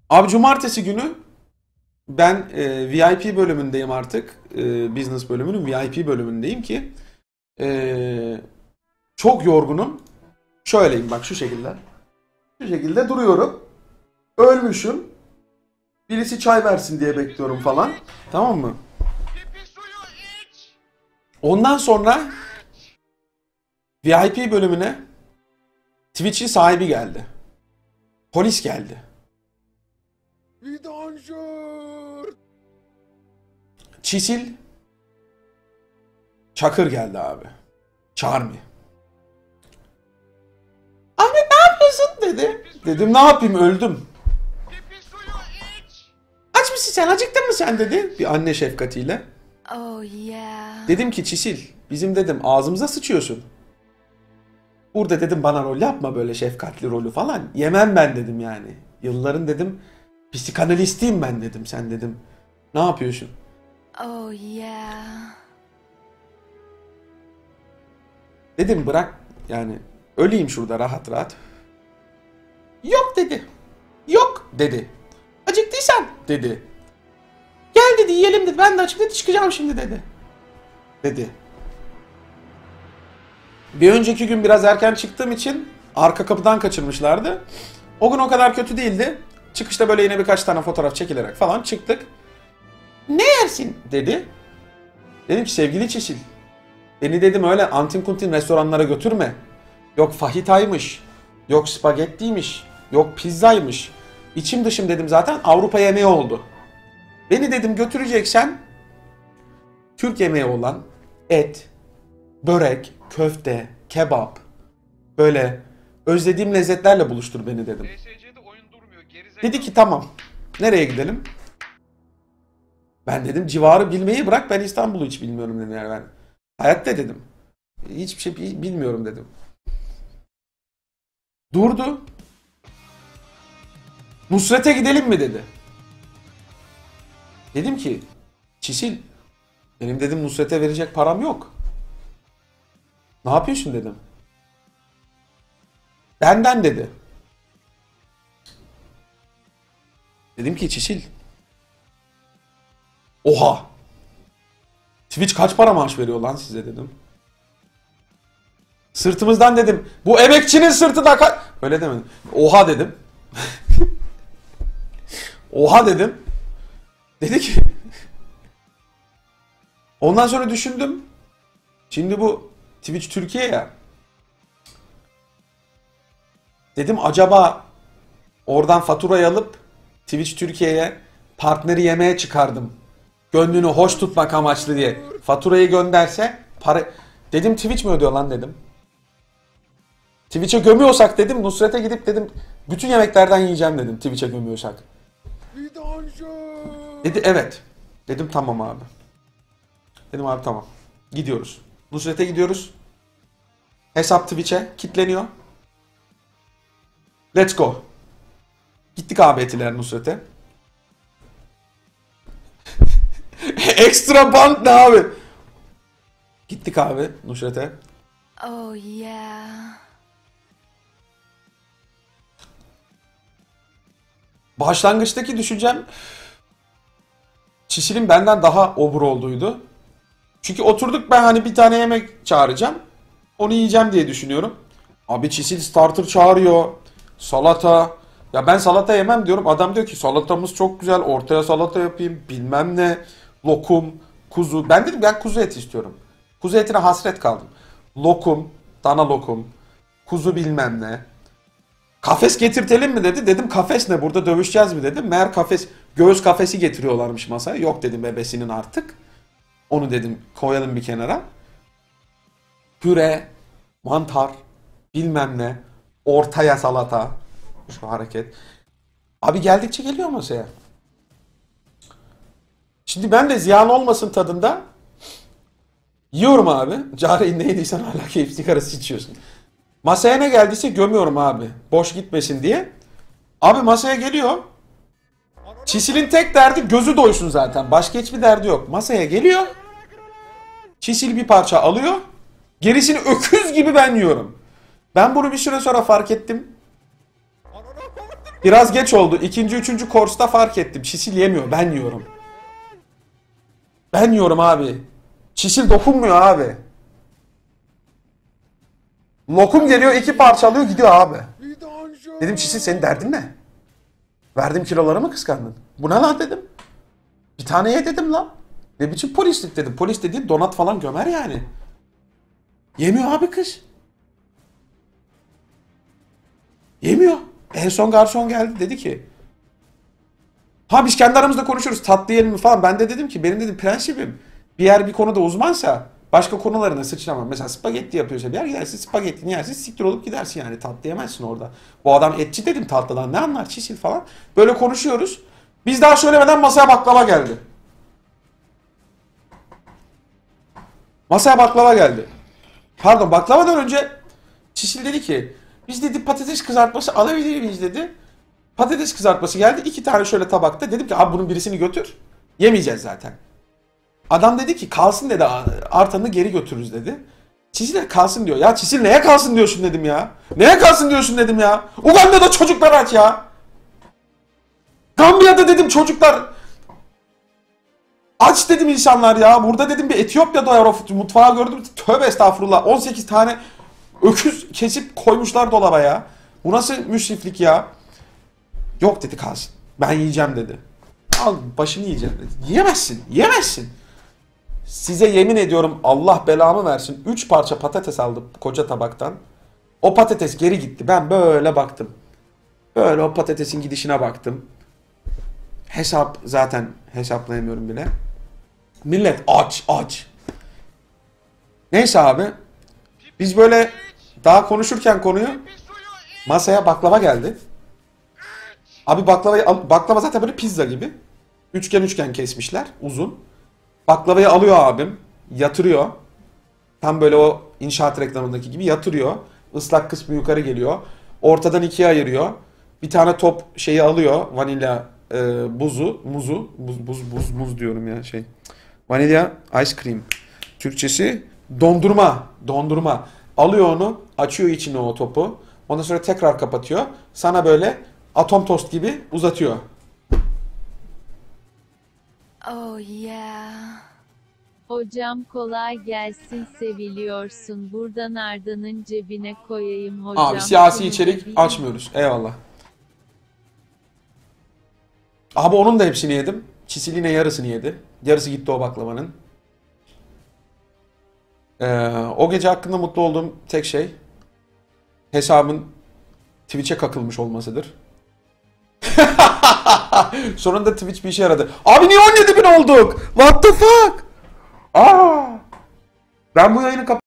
Abi cumartesi günü ben VIP bölümündeyim artık. Business bölümünün VIP bölümündeyim ki e, çok yorgunum. Şöyleyim bak şu şekilde. Şu şekilde duruyorum. Ölmüşüm. Birisi çay versin diye bekliyorum falan. Tamam mı? Ondan sonra VIP bölümüne Twitch'in sahibi geldi. Polis geldi. Vidansör. Çisil Çakır geldi abi. Charmy. Ahmet ne yapıyorsun dedi. Dedim ne yapayım öldüm. Aç mısın sen acıktın mı sen dedi. Bir anne şefkatiyle. Oh yeah. Dedim ki Çisil bizim dedim ağzımıza sıçıyorsun. Burada dedim bana rol yapma böyle şefkatli rolü falan. Yemem ben dedim yani. Yılların dedim psikanalistiyim ben dedim sen dedim. Ne yapıyorsun? Oh yeah. Dedim bırak yani öleyim şurada rahat rahat. Yok dedi. Yok dedi. Acıktıysan dedi. Gel dedi yiyelim dedi. Ben de açım dedi çıkacağım şimdi dedi. Dedi. Bir önceki gün biraz erken çıktığım için arka kapıdan kaçırmışlardı. O gün o kadar kötü değildi. Çıkışta böyle yine birkaç tane fotoğraf çekilerek falan çıktık. Ne yersin dedi. Dedim ki sevgili Çisil. Beni dedim öyle antin kuntin restoranlara götürme. Yok fahitaymış. Yok spagettiymiş. Yok pizzaymış. İçim dışım dedim zaten Avrupa yemeği oldu. Beni dedim götüreceksen Türk yemeği olan et, börek, köfte, kebap böyle özlediğim lezzetlerle buluştur beni dedim. Dedi ki tamam. Nereye gidelim? Ben dedim civarı bilmeyi bırak ben İstanbul'u hiç bilmiyorum dedim yani ben. Hayatta dedim. Hiçbir şey bilmiyorum dedim. Durdu. Nusret'e gidelim mi dedi. Dedim ki Çisil benim dedim Nusret'e verecek param yok. Ne yapıyorsun dedim. Benden dedi. Dedim ki Çisil. Oha. Twitch kaç para maaş veriyor lan size dedim. Sırtımızdan dedim. Bu emekçinin sırtı da öyle demedim. Oha dedim. Oha dedim. Dedi ki. Ondan sonra düşündüm. Şimdi bu Twitch Türkiye ya. Dedim acaba oradan faturayı alıp Twitch Türkiye'ye partneri yemeğe çıkardım. Gönlünü hoş tutmak amaçlı diye. Faturayı gönderse para... Dedim Twitch mi ödüyor lan dedim. Twitch'e gömüyorsak dedim Nusret'e gidip dedim bütün yemeklerden yiyeceğim dedim Twitch'e gömüyorsak. Vidansör. Dedi evet. Dedim tamam abi. Dedim abi tamam. Gidiyoruz. Nusret'e gidiyoruz. Hesap Twitch'e kilitleniyor. Let's go. Gittik abi Etiler Nusret'e. Ekstra band ne abi? Gittik abi Nusret'e. Oh yeah. Başlangıçtaki düşüncem Çisil'in benden daha obur olduğuydu. Çünkü oturduk ben hani bir tane yemek çağıracağım. Onu yiyeceğim diye düşünüyorum. Abi Çisil starter çağırıyor. Salata. Ya ben salata yemem diyorum. Adam diyor ki salatamız çok güzel. Ortaya salata yapayım. Bilmem ne. Lokum. Kuzu. Ben dedim ben kuzu eti istiyorum. Kuzu etine hasret kaldım. Lokum. Dana lokum. Kuzu bilmem ne. Kafes getirtelim mi dedi. Dedim kafes ne burada dövüşeceğiz mi dedim. Meğer kafes göğüs kafesi getiriyorlarmış masaya. Yok dedim bebesinin artık. Onu dedim koyalım bir kenara. Püre, mantar, bilmem ne, ortaya salata. Şu hareket. Abi geldikçe geliyor masaya. Şimdi ben de ziyan olmasın tadında yiyorum abi. Cahreyn ne yediysen hala keyif sigarası içiyorsun. Masaya ne geldiyse gömüyorum abi. Boş gitmesin diye. Abi masaya geliyor. Çisil'in tek derdi gözü doysun zaten. Başka hiçbir derdi yok. Masaya geliyor. Çisil bir parça alıyor. Gerisini öküz gibi ben yiyorum. Ben bunu bir süre sonra fark ettim. Biraz geç oldu. İkinci, üçüncü korsta fark ettim. Çisil yemiyor. Ben yiyorum. Ben yiyorum abi. Çisil dokunmuyor abi. Lokum geliyor, 2 parça alıyor gidiyor abi. Dedim Çisil senin derdin ne? Verdim kiloları mı kıskandın? Bu ne lan dedim. Bir tane ye dedim lan. Ne biçim polislik dedim. Polis dediğin donat falan gömer yani. Yemiyor abi kız. Yemiyor. En son garson geldi dedi ki ha biz kendi aramızda konuşuruz tatlı yiyelim mi falan. Ben de dedim ki benim dedim prensibim bir yer bir konuda uzmansa başka konularına sıçramam. Mesela spagetti yapıyorsa bir yer gidersin spagettini yersin siktir olup gidersin yani tatlı yemezsin orada. Bu adam etçi dedim tatlıdan ne anlar çisil falan. Böyle konuşuyoruz. Biz daha söylemeden masaya baklava geldi. Masaya baklava geldi. Pardon baklavadan önce Çisil dedi ki biz dedi patates kızartması alabilir miyiz dedi. Patates kızartması geldi 2 tane şöyle tabakta. Dedim ki abi bunun birisini götür. Yemeyeceğiz zaten. Adam dedi ki kalsın dedi artanı geri götürürüz dedi. Çisil de kalsın diyor. Ya Çisil neye kalsın diyorsun dedim ya. Neye kalsın diyorsun dedim ya. Uganda'da çocuklar aç ya. Gambiya'da dedim çocuklar aç dedim insanlar ya. Burada dedim bir Etiyopya'da mutfağı gördüm. Tövbe estağfurullah. 18 tane öküz kesip koymuşlar dolaba ya. Bu nasıl müsriflik ya? Yok dedi kalsın. Ben yiyeceğim dedi. Al başını yiyeceğim dedi. Yiyemezsin. Yiyemezsin. Size yemin ediyorum Allah belamı versin. 3 parça patates aldım koca tabaktan. O patates geri gitti. Ben böyle baktım. Böyle o patatesin gidişine baktım. Hesap zaten hesaplayamıyorum bile. Millet aç aç. Neyse abi. Biz böyle daha konuşurken konuyu masaya baklava geldi. Abi baklava zaten böyle pizza gibi. Üçgen kesmişler uzun. Baklavayı alıyor abim. Yatırıyor. Tam böyle o inşaat reklamındaki gibi yatırıyor. Islak kısmı yukarı geliyor. Ortadan ikiye ayırıyor. Bir tane top şeyi alıyor. Vanilya muz diyorum ya şey. Vanilya ice cream. Türkçesi dondurma. Alıyor onu, açıyor içine o topu. Ondan sonra tekrar kapatıyor. Sana böyle atom tost gibi uzatıyor. Oh yeah. Hocam kolay gelsin seviliyorsun. Buradan Arda'nın cebine koyayım hocam. Abi siyasi Bunu içerik vereyim. açmıyoruz. Eyvallah. Abi onun da hepsini yedim. Çisil yine yarısını yedi. Yarısı gitti o baklavanın. O gece hakkında mutlu olduğum tek şey hesabın Twitch'e kakılmış olmasıdır. Sonunda Twitch bir işe yaradı. Abi niye 17.000 olduk? What the fuck? Ben bu yayını